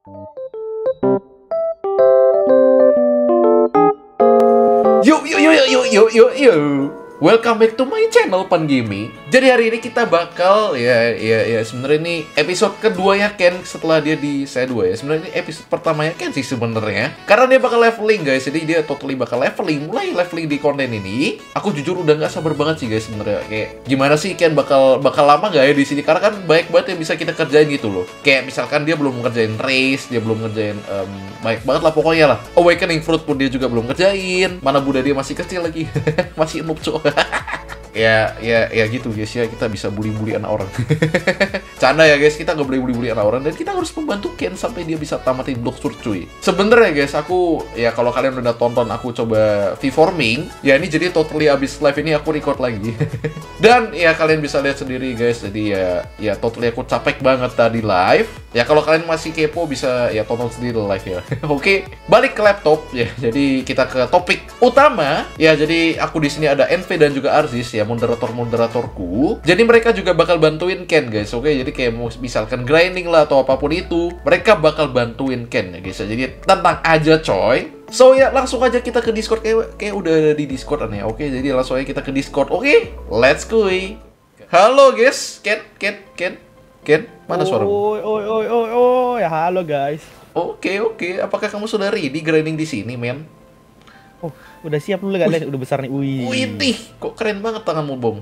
Yuk, yuk, yuk, yuk, yuk, yuk, yuk. Welcome back to my channel Pan Gaming. Jadi hari ini kita bakal sebenarnya ini episode kedua ya Ken setelah dia di saya 2 ya. Sebenarnya ini episode pertamanya Ken sih sebenarnya. Karena dia bakal leveling guys. Jadi dia totally bakal mulai leveling di konten ini. Aku jujur udah nggak sabar banget sih guys sebenarnya. Kayak gimana sih Ken bakal lama nggak ya di sini? Karena kan banyak banget yang bisa kita kerjain gitu loh. Kayak misalkan dia belum ngerjain race, dia belum ngerjain banyak banget lah pokoknya lah. Awakening Fruit pun dia juga belum ngerjain. Mana Buddha dia masih kecil lagi. Masih noob cowok. ya gitu guys ya, kita bisa bully anak orang. Canda ya guys, kita nggak boleh bully anak orang dan kita harus membantu Ken sampai dia bisa tamatin Bloxburg cuy. Sebenarnya guys, aku ya kalau kalian udah tonton aku coba V-forming, ya ini jadi totally abis live ini aku record lagi. Dan ya kalian bisa lihat sendiri guys, jadi ya totally aku capek banget tadi live. Ya kalau kalian masih kepo bisa ya tonton sendiri live ya. Oke, balik ke laptop ya. Jadi kita ke topik utama. Ya jadi aku di sini ada NV dan juga Arzis ya, moderatorku. Jadi mereka juga bakal bantuin Ken guys. Oke, jadi kayak misalkan grinding lah atau apapun itu, mereka bakal bantuin Ken ya guys. Jadi tentang aja coy. So ya langsung aja kita ke Discord, kayak udah ada di Discord aneh. Oke, jadi langsung aja kita ke Discord. Oke, let's go. Halo guys, Ken, mana suaramu? Ya halo guys. Oke, apakah kamu sudah ready grinding di sini, men? Oh, udah siap dulu gak lihat udah besar nih. Wih, kok keren banget tanganmu, Bom.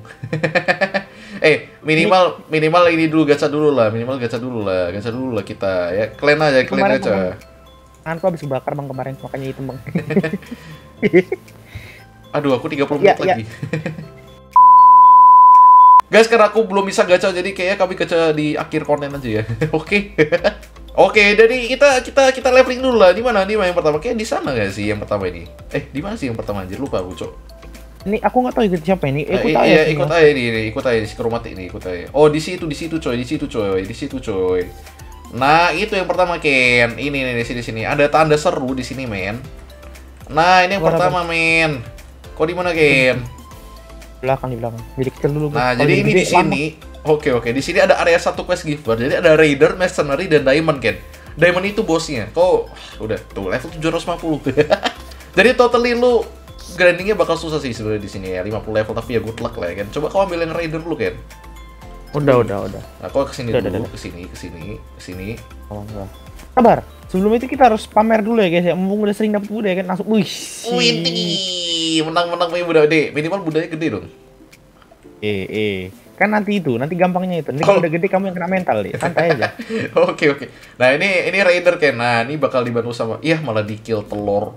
Minimal ini dulu gacha dulu lah, kita ya. Kalian aja. Tanganku habis kebakar bang kemarin, makanya hitam bang. Aduh, aku 30 menit lagi. Guys, karena aku belum bisa gacha, jadi kayaknya kami gacha di akhir konten aja ya. Oke. Oke, jadi kita leveling dulu lah. Di mana yang pertama? Kayak di sana nggak sih yang pertama ini? Di mana sih yang pertama anjir? Lupa aku, Cok. Ini aku nggak tahu ikut siapa ini. Ikut aja di Skromati ini, ikut aja. Oh, di situ coy. Nah, itu yang pertama, Ken. Ini nih di sini. Ada tanda seru di sini, men. Nah, ini yang pertama, men. Kok di mana, Ken? Di belakang. Jadi kecil dulu. Nah, jadi ini di sini. Oke. Di sini ada area 1 quest giver. Jadi ada Raider, Mercenary, dan Diamond, Ken. Diamond itu bosnya. Kok udah tuh level 750. Jadi totally lu grindingnya bakal susah sih sebenarnya di sini ya. 50 level tapi ya good luck lah ya, Ken. Coba kau ambil yang Raider dulu, Ken. Udah. Nah, kau kesini dulu, kesini. Oh, enggak. Sabar. Sebelum itu kita harus pamer dulu ya guys ya. Mumpung udah sering dapet Buddha ya kan, langsung wih. Menang punya Buddha gede. Minimal Buddhanya gede dong. Kan nanti gampangnya itu. Nanti kalau udah gede kamu yang kena mental deh. Santai aja. Oke. Nah, ini Raider Ken. Nah, ini bakal dibantu sama malah di kill telur.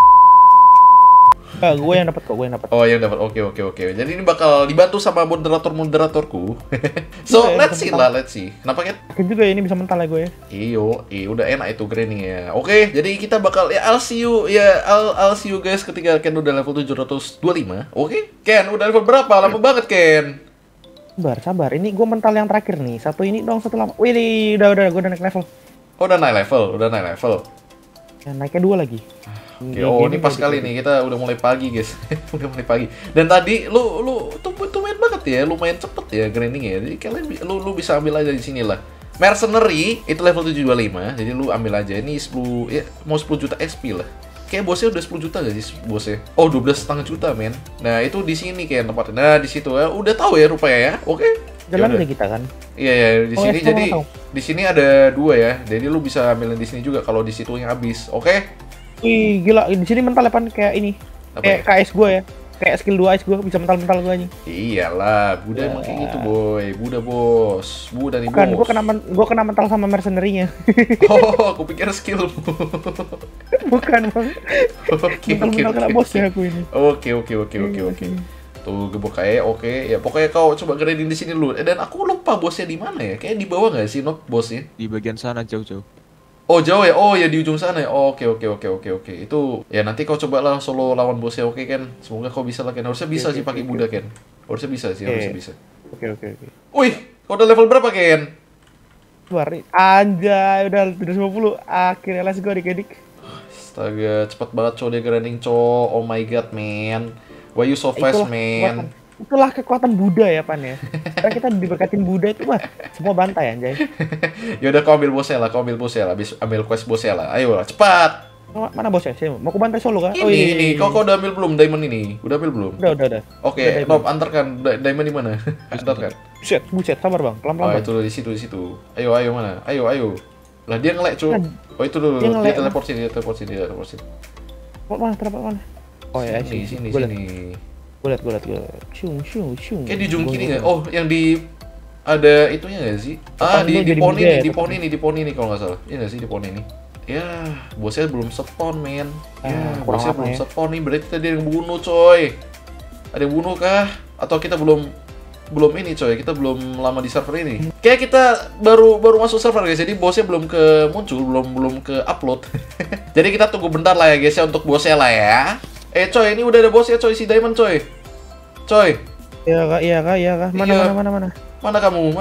Gue yang dapat. Oh, yang dapat. Oke. Jadi ini bakal dibantu sama moderatorku. So, let's see. Kenapa, Ken? Yakin juga ya ini bisa mental ya gue ya. Iyo, udah enak itu grinding ya. Oke, jadi kita bakal I'll see you guys ketika Ken udah level 725. Oke? Ken udah level berapa? Lama banget, Ken. Sabar. Ini gue mental yang terakhir nih. Satu lama. Wih, udah gue udah naik level. Oh, udah naik level. Ya, naiknya 2 lagi. Oke, ini pas kali nih kita udah mulai pagi, guys. Udah mulai pagi. Dan tadi lu main banget ya, lumayan cepet ya grinding ya. Jadi kalian lu bisa ambil aja di sini lah. Mercenary itu level 725. Jadi lu ambil aja ini 10 ya, mau 10 juta XP lah. Kayak bosnya udah 10 juta gak sih bosnya? Oh, 12,5 juta, men. Nah, itu di sini kayak tempatnya. Nah, di situ ya. Udah tahu ya rupanya ya. Oke. Jalan aja kita kan. Iya, di sini jadi di sini ada 2 ya. Jadi lu bisa ambilin di sini juga kalau di situ yang habis. Oke? Wih, gila. Di sini mental ya, kayak ini. Kayak KS gue ya. Kayak skill 2 AS gue bisa mental gue aja. Iyalah, Buddha emang kayak gitu, boy. Buddha bos. Buddha nih, bos. Bukan, gue kena mental sama mercenary-nya. Oh, aku pikir skillmu. Bukan, Bang. Oke. Kena bosnya aku ini. Oke. Tuh, gebok kayak oke. Ya pokoknya kau coba grinding di sini dulu. Dan aku lupa bosnya di mana ya? Kayak di bawah nggak sih, Nok, bosnya? Di bagian sana jauh-jauh. Oh, jauh ya? Oh ya, di ujung sana ya? Oke. Itu ya nanti kau cobalah solo lawan bosnya, oke, Ken? Semoga kau bisa lah, Ken. Harusnya bisa sih pakai Buddha, Ken. Harusnya bisa. Oke. Wih, kau udah level berapa, Ken? Anjay, udah 750. Akhirnya let's go dik-dik. Astaga, cepet banget cow dia grinding, cow. Oh my god, man. Why you so fast, man? itulah kekuatan Buddha ya Pan ya. Karena kita diberkatin Buddha itu mah semua bantai anjay. Ya udah kau ambil bosnya lah, habis ambil quest bosnya lah. Ayo lah, cepat. Mana bosnya? Saya mau ke bantai Solo kah? Ini, kau udah ambil belum diamond ini? Udah ambil belum? Udah. Oke, Rob antarkan diamond di mana? Antarkan. Buset, sabar Bang. Pelan-pelan. Oh, itu di situ. Ayo mana? Ayo. Lah dia nge-lag, cu. Oh, itu dulu. Dia teleport sini. Mana? Terdapat mana? Oh ya, sini. Gue liat. Shung. Kayak di ujung kiri nggak? Oh, yang di ada itunya nggak sih? Di poni nih kalau nggak salah. Iya nggak sih di poni nih? Ya, bosnya belum spawn, men. Bosnya belum spawn nih, berarti tadi ada yang bunuh, coy. Ada yang bunuh kah? Atau kita belum ini, coy. Kita belum lama di server ini. Kayak kita baru masuk server, guys. Jadi bosnya belum muncul, belum ke upload. Jadi kita tunggu bentar lah ya, guys ya, untuk bosnya lah ya. Coy, ini udah ada bosnya, coy, si Diamond, coy. Iya kak. Mana? Mana kamu?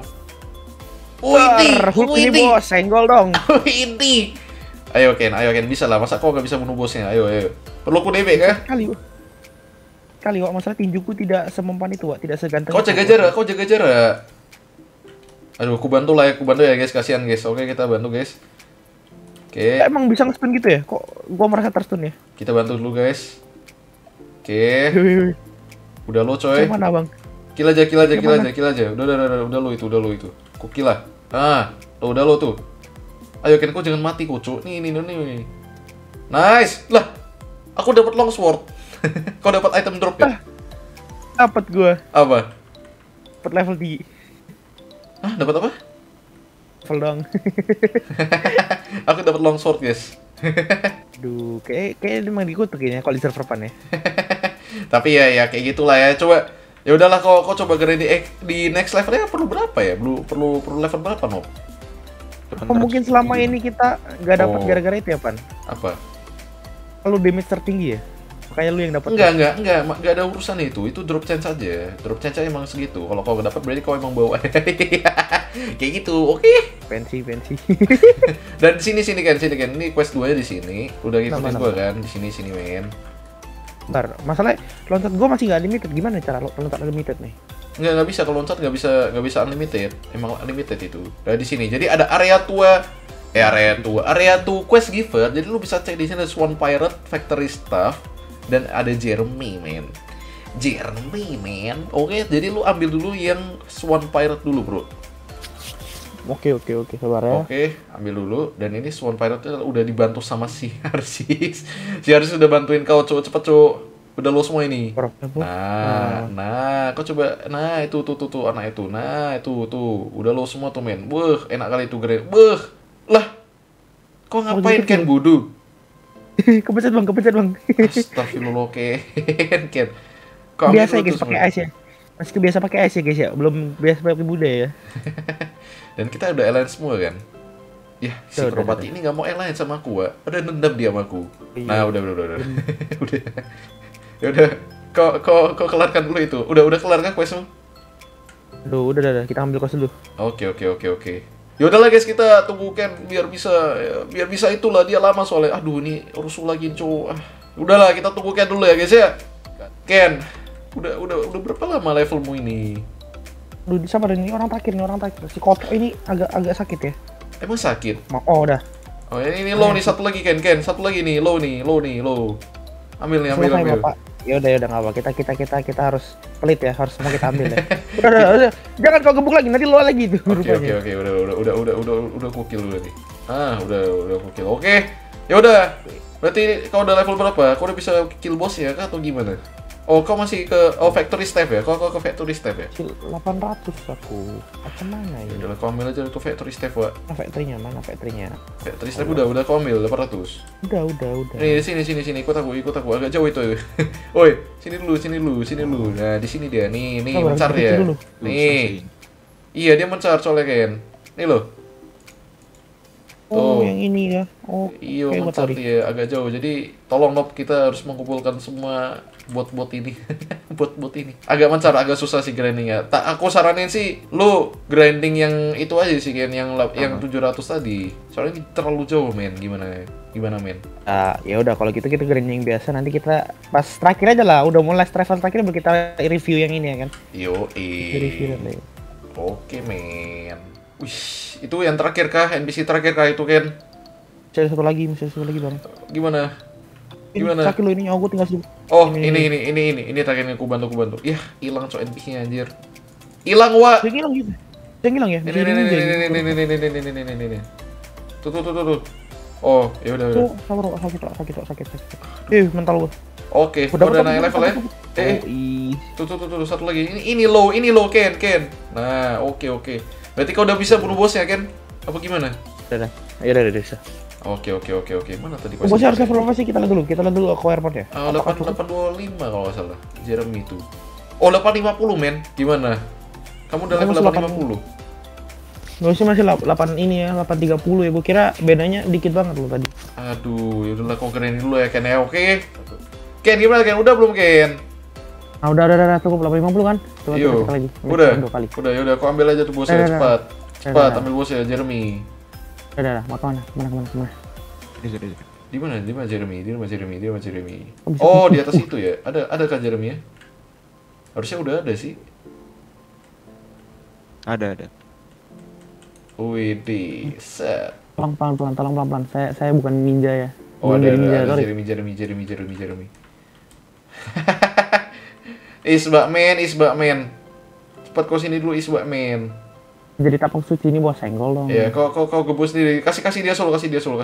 Ini bos, senggol dong. Ini. Ayo Ken, bisa lah. Masa kau nggak bisa bunuh bosnya? Ayo. Perlu ku DB kah? Kali Wak, masalah tinjuku tidak semempan itu Wak, tidak seganteng. Kau jaga jarak. Aduh, aku bantu ya guys, kasihan guys. Oke, kita bantu guys. Oke. Emang bisa nge-stun gitu ya? Kok gua merasa terstun ya? Kita bantu dulu guys. Oke. Udah lo coy. Mana bang? Kill aja. Udah lo itu. Ku kill lah. Udah lo tuh. Ayo Ken, kau jangan mati kucu. Nih. Nice. Lah, aku dapat longsword. Kau dapat item drop ya? Dapat gua. Apa? Dapat level 3. Dapat apa? Level dong. Aku dapat longsword, guys. Aduh, kayak emang dikutuk ya kalau di server Pan ya. Tapi ya kayak gitulah ya. Coba ya udahlah kau coba di next levelnya perlu berapa ya? Perlu level berapa, Nob? Mungkin selama ini kita nggak dapat gara-gara itu ya, Pan? Apa? Kalau damage tertinggi ya? Makanya lu yang dapat. Enggak ada urusan itu. Itu drop chance aja. Drop chance emang segitu. Kalau kau nggak dapat berarti kau emang bawa. Kayak gitu. Oke. Pensi. Dan sini kan. Ini quest 2-nya di sini. Udah ngikutin gua kan. Di sini men. Bentar, masalahnya loncat gua masih nggak limited. Gimana cara loncat limited nih? Nggak bisa, kalau loncat nggak bisa unlimited. Emang unlimited itu. Nah, di sini. Jadi ada area 2 quest giver. Jadi lu bisa cek di sini ada Swan Pirate, Factory Staff, dan ada Jeremy, man. Oke, jadi lu ambil dulu yang Swan Pirate dulu, bro. Oke, sabar ya. Oke, ambil dulu. Dan ini Swan Pirate udah dibantu sama si Harsis. Si Harsis udah bantuin kau, cepet, Cuk. Udah lo semua ini. Nah, kau coba. Nah, itu tuh anak itu. Nah, itu tuh. Udah lo semua tuh, men. Enak kali itu gede. Lah. Kau ngapain Ken bodoh? Kepencet bang. Astagfirullah, Ken. Biasa guys pakai ice ya. Masih kebiasa pakai ice ya guys ya. Belum biasa pakai Buddha ya. Dan kita udah alliance semua kan. Ya, si Kropati ini nggak mau alliance sama aku, Wak. Udah dendam dia sama aku. Iya. Nah, udah. Udah. Ya udah, kau kelarkan dulu itu. Udah kelar kan questmu? Udah. Kita ambil quest dulu. Oke. Ya udahlah guys, kita tunggu Ken biar bisa itulah, dia lama soalnya. Aduh, ini rusuh lagi, cowok. Udahlah, kita tunggu Ken dulu ya guys ya. Ken, udah berapa lama levelmu ini? Sabar, ini orang terakhir. Si kotor ini agak sakit ya. Emang sakit? Oh, udah. Oh, ini low nih, satu lagi Ken. Satu lagi nih, low. Ambil. Bapak. Ya udah enggak apa. Kita harus pelit ya, harus semua kita ambil ya. Udah. Jangan kau gebuk lagi, nanti lo lagi itu rupanya. Oke, udah kukil dulu nih. Udah kukil. Oke. Ya udah. Berarti kau udah level berapa? Kau udah bisa kill boss ya kah atau gimana? Oh, kau masih ke factory staff ya? Kau ke factory staff ya? 800 aku. Macam mana ya? Udah, kau ambil aja itu factory staff, Wak. Mana factory-nya? Factory staff udah kau ambil 800. Udah. Nih, sini. Ikut aku. Agak jauh itu. Woi, sini dulu. Nah, di sini dia. Nih, mencar ya. Nih. Iya, dia mencar soalnya, Ken. Nih loh. Oh, yang ini ya. Oh, Iya, oke, mencar tadi. dia agak jauh. Jadi tolong Nob, kita harus mengumpulkan semua bot-bot ini. Bot-bot ini. Agak mencar, agak susah sih grindingnya. Tak, aku saranin sih lu grinding yang itu aja sih Ken, yang 700 tadi. Soalnya ini terlalu jauh, men. Gimana? Gimana, men? Ya udah kalau gitu kita grinding biasa, nanti kita pas terakhir aja lah, udah mulai travel terakhir baru kita review yang ini ya kan. Yo, Review nanti. Oke, men. Wih, itu yang terakhir kah? NPC terakhir kah itu, Ken? Masih ada satu lagi bang. Gimana? Ini Gimana? sakit lo ini, aku tinggal sih. Oh, ini terakhirnya aku bantu. Yah, hilang cok NPC-nya anjir. Hilang, Wa. Yang hilang gitu. Yang hilang ya. Ini. Tuh. Oh, ya udah. Tuh, sakit. Mental gua. Oke, udah naik level ya. Tuh, satu lagi. Ini low, Ken. Nah, oke. Berarti kau udah bisa bunuh bosnya, Ken? Apa gimana? Udah. Ya udah bisa. Oke. Mana tadi Bosnya harus level apa sih? Kita lihat dulu aku airport ya. 825 kalau nggak salah. Jeremy itu. Oh, 850, men. Gimana? Kamu udah level 850? Nggak sih, masih 8 ini ya, 830 ya. Gua kira bedanya dikit banget loh tadi. Aduh, yaudahlah kau grinding dulu ya, Ken ya. Oke. Ken, gimana, Ken? Udah belum, Ken? Nah, udah cukup 850 kan? Coba Iya. kita lagi. Udah. Dua kali. Yaudah, kau ambil aja tuh bosnya cepat. Cepat ambil bosnya, Jeremy. Udah, mau kemana? Kemana? Di mana Jeremy? Oh, di atas itu ya. Ada kan Jeremy ya? Harusnya udah ada sih. Ada. Widih, set. Tolong pelan-pelan. Saya bukan ninja ya. Oh, Belum ada ninja, sorry. Jeremy. Isbakman. Cepat kau sini dulu, Isbakman. Jadi tapang suci ini bos, senggol dong. Ya, kau gebus sendiri. Kasih dia solo.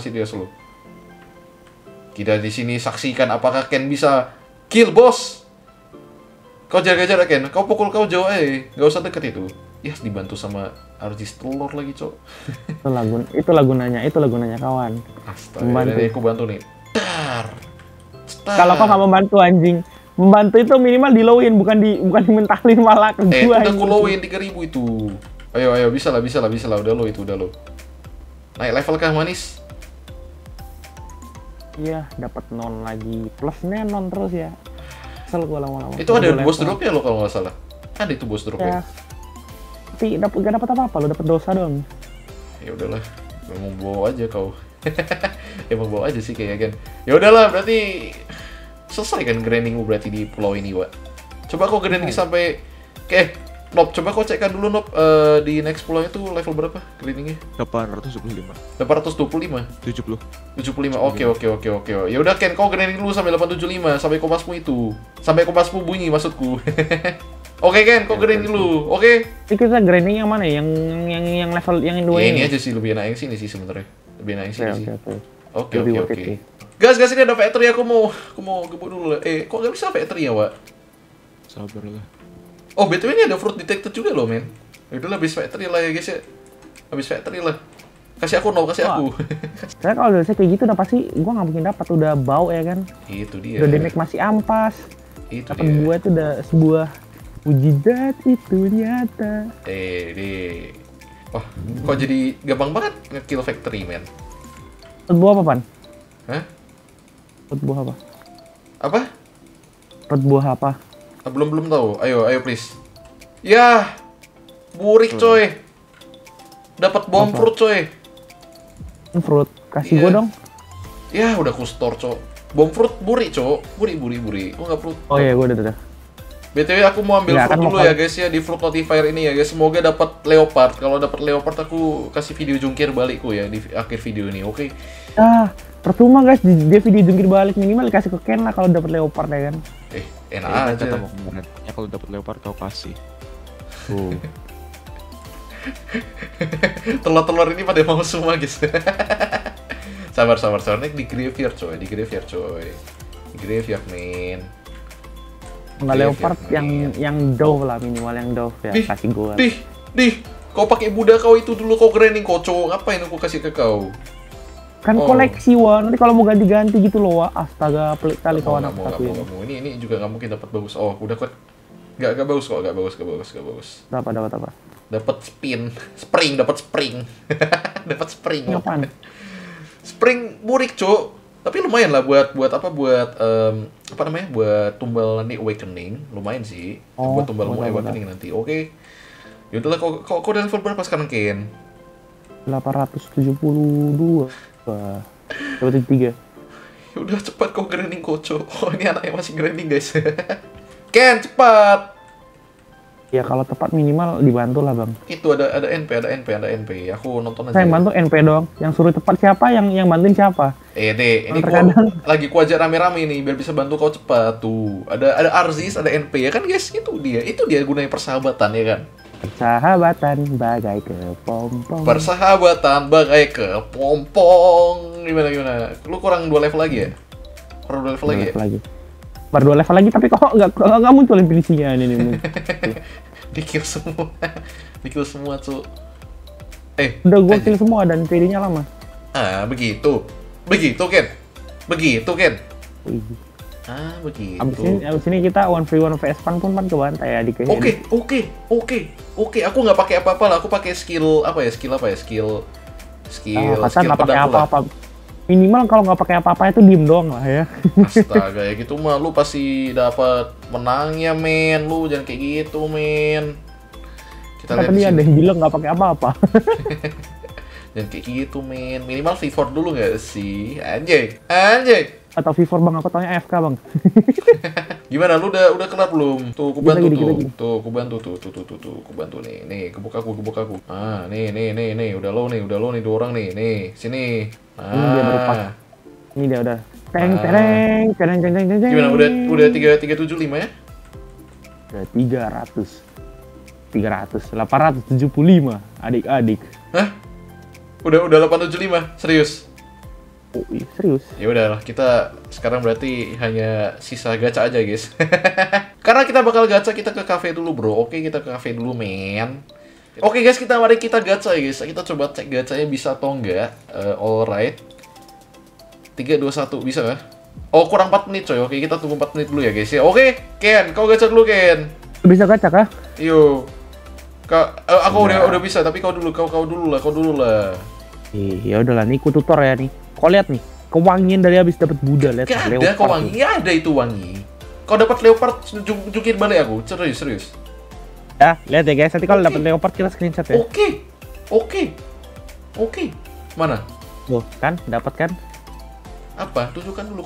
Kita di sini saksikan apakah Ken bisa kill bos. Kau jaga Ken. Kau pukul kau jauh gak usah deket itu. Ya, dibantu sama artis telur lagi, Cok. Itulah gunanya kawan. Astaga, aku bantu nih. Kalau kau nggak membantu anjing. Membantu itu minimal di-lowin, bukan dimentalin malah ke gua. Udah aku lowin 3000 itu. Ayo, bisa lah. Udah lo. Naik level kah, manis? Iya, dapat non lagi. Plusnya non terus ya. Kesel gua lama-lama. Itu ada boss drop ya lo kalau nggak salah. Ada itu boss drop ya. Tapi gak dapat apa-apa, lo dapat dosa dong. Ya udahlah, memang bawa aja kau. Emang bawa aja sih kayaknya kan. Ya udahlah, berarti selesai kan grindingmu berarti di pulau ini, Wak. Coba kau grinding sampai Nob, coba kau cekkan dulu Nob, di next pulau itu level berapa grindingnya? 825. 825. 70. 75. Oke. Ya udah Ken, kau grinding dulu sampai 875 sampai kompasmu itu. Sampai kompasmu bunyi maksudku. Oke Ken, kau grinding dulu. Oke. Ini kita grinding yang mana ya? Yang level yang dua Ya, ini. ini aja sih lebih enak yang sini sih sebenarnya. Lebih enak yang sini sih. Oke. Lebih worth it sih. Guys, ini ada factory, aku mau gebuk dulu lah. Kok nggak bisa factory ya, Wak? Sabar lah. Oh, BTW ini ada fruit detector juga loh, men. Udah habis factory lah ya, guys ya. Habis factory lah. Kasih aku. Saya kalau udah kayak gitu udah pasti gua nggak mungkin dapat, udah bau ya kan. Itu dia. Udah damage masih ampas. Itu dapat dia. gua itu udah sebuah mujizat itu nyata. Deh. Wah, kok jadi gampang banget nge-kill factory, men. Rot buah apa, Pan? Hah? Rot buah apa? Apa? Rot buah apa? Belum tahu. Ayo please. Ya. Burik, coy. Dapat bomb fruit, coy. Fruit. Kasih Iya. gua dong. Ya, udah ku store, cok. Bomb fruit buri, cok. Buri. Gua nggak fruit. Oh iya, gua udah. BTW aku mau ambil Nggak, fruit kan dulu ya guys ya di fruit notifier ini ya guys. Semoga dapat leopard. Kalau dapat leopard aku kasih video jungkir balikku ya di akhir video ini. Oke. Percuma guys, dia video jungkir balik minimal dikasih ke Ken lah kalau dapat leopard ya kan. Enak aja. Kata mau kemarin. Ya kalau dapat leopard kau kasih. Tuh. Telur-telur ini pada mau semua guys. sabar. Nih di graveyard coy. Di graveyard men. Enggak leopard yang dove lah, minimal yang dove ya. Kasih gua. Dih. Kau pakai Buddha kau itu dulu kau grinding kocok. Ngapain aku kasih ke kau? Kan koleksi wah, nanti kalau mau ganti-ganti gitu loh wah. Astaga, pelik kali kawan aku satuin. Ini juga nggak mungkin dapat bagus. Oh, udah kok. Nggak bagus kok, nggak bagus. Dapat apa? Dapat spring. Dapat spring. Ngapain? Spring Murik, Cuk. Tapi lumayan lah buat apa namanya? Buat tumbal nanti Awakening, lumayan sih. Buat tumbal Awakening nanti. Oke. Yaudahlah, kok udah level berapa sekarang, Ken? 872. Wah. Dapat 3. Udah cepat kau grinding Koco. Oh, ini anaknya masih grinding, guys. Ken, cepat. Ya kalau tepat minimal dibantu lah, Bang. Itu ada NP. Aku nonton aja. Saya bantu NP doang. Yang suruh tepat siapa? Yang bantuin siapa? Deh, ini Terkadang lagi ku ajak rame-rame nih biar bisa bantu kau cepat tuh. Ada Arzis, ada NP ya kan, guys? Itu dia gunanya persahabatan ya kan. Persahabatan bagai kepompong. Persahabatan bagai kepompong. Gimana? Lu kurang 2 level lagi ya? Kurang 2 level lagi ya? Baru 2 level lagi tapi kok nggak muncul definisinya ini. Di-kill semua, Cuk. Udah gua kill semua dan PD-nya lama. Begitu, Ken. Begitu. Abis ini kita 1v1 vs Pan pun kebantai ya di Oke. Aku nggak pakai apa-apa lah. Aku pakai skill apa ya? Skill kata nggak pakai apa-apa. Minimal kalau nggak pakai apa-apa itu diem doang lah ya. Astaga, ya gitu mah lu pasti dapat menangnya, men. Lu jangan kayak gitu, men. Kita lihat tadi ada yang bilang nggak pakai apa-apa. Jangan kayak gitu, men. Minimal V4 dulu nggak sih? Anjay. Atau V4 Bang, aku tanya AFK Bang. Gimana, lu udah kelar belum? Tuh, aku bantu Dikit. tuh. Aku bantu nih. Nih, gebuk aku. Nih. Udah lo nih 2 orang nih. Nih, sini. Ini dia baru pas. Ini dia udah. Teng. Gimana? Udah 375 ya? Udah 875 adik-adik. Hah? Udah 875, serius? Oh iya, serius. Ya udahlah, kita sekarang berarti hanya sisa gacha aja, guys. Karena kita bakal gacha, kita ke cafe dulu, bro. Oke, kita ke cafe dulu, men. Oke, guys, mari kita gacha, guys. Kita coba cek gachanya bisa atau enggak. Alright. 3, 2, 1, bisa nggak? Oh, kurang 4 menit, coy. Oke, kita tunggu 4 menit dulu ya, guys. Ya, oke, Ken, kau gacha dulu, Ken. Bisa gacha kah? Yo. Aku udah bisa, tapi kau dulu lah. Iya udahlah, nih ku tutor ya nih. Kau lihat nih, kewangian dari habis dapat Buddha, lihat. Gak ada kau wangi, ada itu wangi. Kau dapat leopard, jungkir balik aku, serius. Ya, lihat ya guys, nanti kalau dapat leopard kita screenshot ya. Oke. Mana? Tuh, kan, dapat kan? Apa? Tunjukkan dulu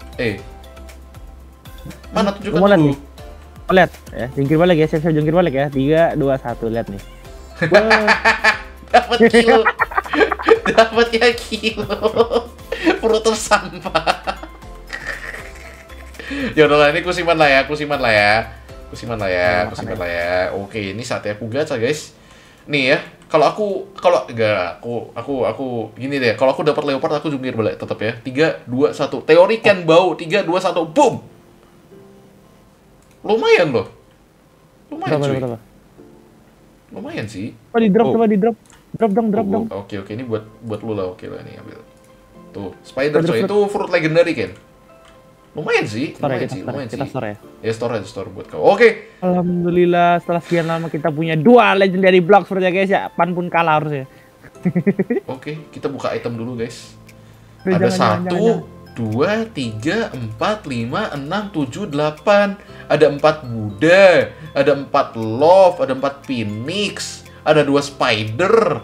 Mana tunjukkan Mau lihat dulu? nih. Oh, lihat ya, jungkir balik ya, siap jungkir balik ya. 3, 2, 1, lihat nih. Dapat kilo. Dapatnya kilo. Perut tersampah. Ya udahlah, ini kusiman lah ya. Oke, ini saatnya aku gacha, guys. Nih ya, aku gini deh. Kalau aku dapat leopard, aku jungkir balik tetap ya. 3, 2, 1. Teori kan bau. 3, 2, 1. Boom. Lumayan loh. Cuy. Lumayan sih. Coba di drop. Drop dong. Oke, ini buat lu lah. Oke lah, ini ambil. Tuh, spider coy. Itu fruit legendary kan. Lumayan sih. Kita store ya. Ya, store buat kau. Oke. Alhamdulillah, setelah sekian lama kita punya 2 legendary blocks ya guys ya. Pan pun kalah harusnya. Oke, kita buka item dulu, guys. Udah, Ada jangan. 1, 2, 3, 4, 5, 6, 7, 8. Ada 4 Buddha, ada 4 Love, ada 4 Phoenix, ada 2 Spider.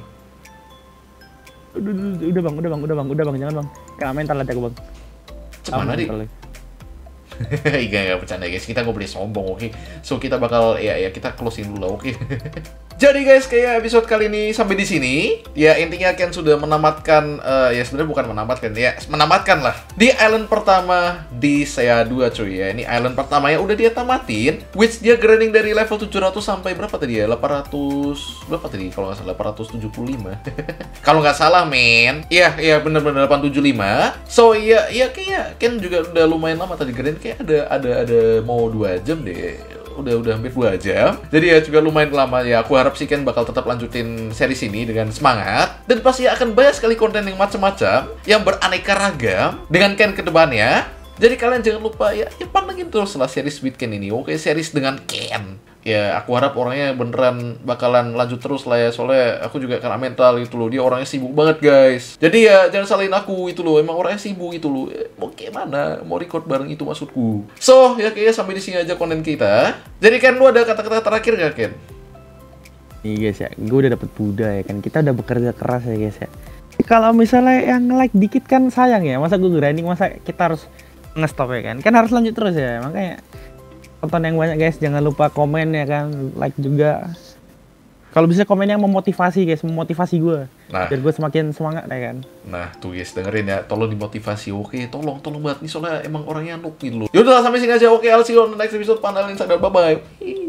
Udah bang, jangan bang. Kena mental aja bang. Cuman tadi. Enggak bercanda guys, kita nggak boleh sombong, oke? So kita bakal kita closing dulu lah, oke? Jadi guys, kayak episode kali ini sampai di sini. Ya intinya Ken sudah menamatkan, ya sebenarnya bukan menamatkan lah di island pertama di SEA 2 cuy ya. Ini island pertama ya udah dia tamatin, which dia grinding dari level 700 sampai berapa tadi ya? 800 berapa tadi? Kalau nggak salah 875. Kalau nggak salah men. Iya bener-bener 875. So iya kayak Ken juga udah lumayan lama tadi grinding, kayak ada mau 2 jam deh. Udah hampir 2 jam. Jadi ya juga lumayan lama ya. Aku harap sih Ken bakal tetap lanjutin series ini dengan semangat. Dan pasti akan banyak sekali konten yang macam-macam, yang beraneka ragam dengan Ken ke depannya. Jadi kalian jangan lupa ya pantengin terus lah series with Ken ini. Oke, series dengan Ken. ya aku harap orangnya beneran bakalan lanjut terus lah ya, soalnya aku juga kena mental gitu loh, dia orangnya sibuk banget guys. Jadi ya jangan salahin aku itu loh, emang orangnya sibuk itu loh. Mau gimana, mau record bareng itu maksudku. So ya kayaknya sampai di sini aja konten kita. Jadi Ken, lu ada kata-kata terakhir gak Ken? Iya guys ya, gue udah dapet Buddha ya kan, kita udah bekerja keras ya guys ya. Kalau misalnya yang like dikit kan sayang ya, masa gue grinding, masa kita harus nge-stop ya kan harus lanjut terus ya. Makanya tonton yang banyak guys, jangan lupa komen ya kan, like juga. Kalau bisa komen yang memotivasi guys, memotivasi gue, biar gue semakin semangat ya kan. Nah tuh guys, dengerin ya, tolong dimotivasi. Oke, tolong banget nih, soalnya emang orangnya noob gitu loh. Yaudah sampai sini aja. Oke, I'll see you on the next episode. Panelin sadar, bye bye.